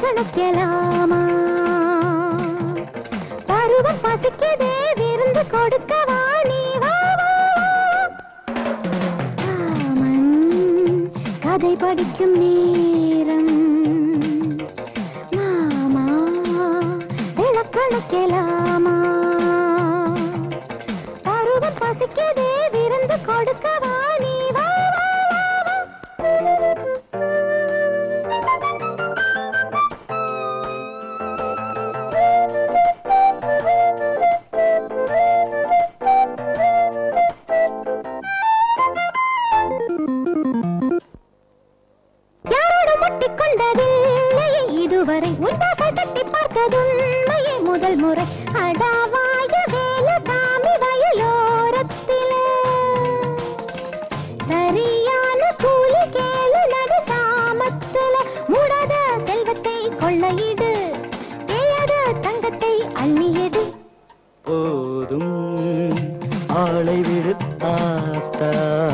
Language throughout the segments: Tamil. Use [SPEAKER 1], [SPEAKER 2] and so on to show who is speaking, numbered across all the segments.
[SPEAKER 1] விளக்கணக்கலாமா பருவம் பசிக்குதே விருந்து கொடுக்கவா நீ வா ராமன் கதை படிக்கும் நேரம் மாமா விளக்கணக்கலாமா பருவம் பசிக்குதே விருந்து கொடுக்கவா நீ வா இதுவரை உண்டாக தட்டி பார்த்ததுண்மையே முதல் முறை அடாவாய வேலை காமி வயலோரத்திலே சரியான கூலி கேளு நடு சாமத்தில முடாத செல்வத்தை கொள்ளையிடு தேயாத தங்கத்தை அள்ளியது
[SPEAKER 2] போதும் ஆளை விடுத்தாத்தா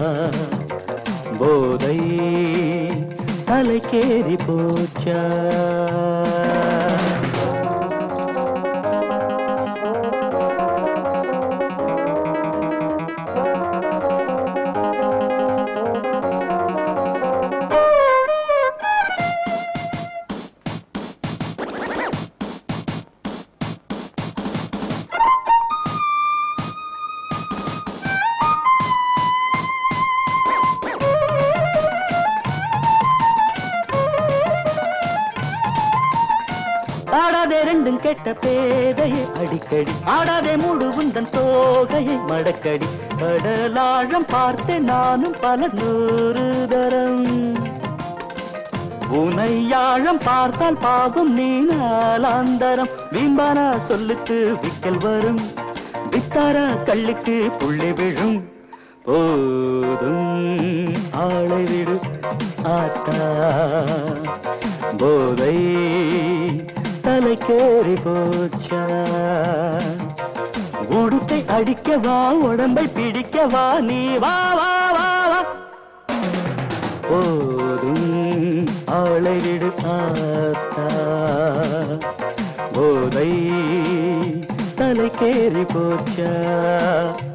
[SPEAKER 2] போதை தலைக்கேறி போச்சா ஆடாதே ரெண்டும் கெட்ட பேதையை அடிக்கடி ஆடாதே மூடு உந்தன் தோகையை மடக்கடி கடலாழம் பார்த்தேன் நானும் பல 100 தரம் உனையாழம் பார்த்தால் பாவம் நீ நாளாந்தரம் வீம்பானா சொல்லுக்கு விக்கல் வரும் வித்தாரா கல்லுக்கு புள்ளி விழும் போதும் ஆளை விடு ஆத்தா போதை தலைக்கேறி போச்சா உடுப்பை அடிக்கவா உடம்பை பிடிக்கவா நீ வா வா வா வா போதும் ஆளை விடு ஆத்தா போதை தலைக்கேறி போச்சா